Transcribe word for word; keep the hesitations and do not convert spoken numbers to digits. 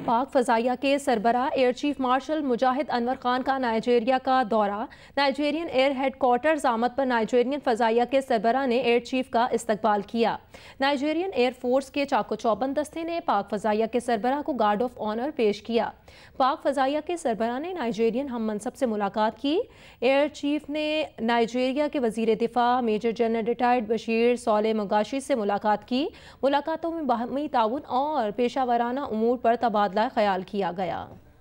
पाक फ़ज़ाइया के सरबराह air chief marshal Mujahid Anwar Khan का नाइजीरिया का दौरा। नाइजीरियन एयर हेड क्वार्टर्स आमद पर नाइजीरियन फ़ज़ाइया के सरबराह ने एयर चीफ का इस्तकबाल किया। नाइजीरियन एयर फोर्स के चाको चौबंद दस्ते ने पाक फ़ज़ाइया के सरबराह को गार्ड ऑफ ऑनर पेश किया। पाक फ़ज़ाइया के सरबराह ने नाइजीरियन हम मनसब से मुलाकात की। एयर चीफ ने नाइजीरिया के वज़ीर दिफा मेजर जनरल रिटायर्ड बशीर सोले मगाशी से मुलाकात की। मुलाकातों में बाहमी ताउन और पेशा वराना उमूर पर तबादला ख्याल किया गया।